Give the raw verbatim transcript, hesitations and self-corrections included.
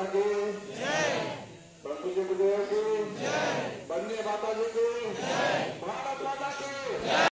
माता की जय, बंधु की जय, वंदे माता जी की, भारत माता की।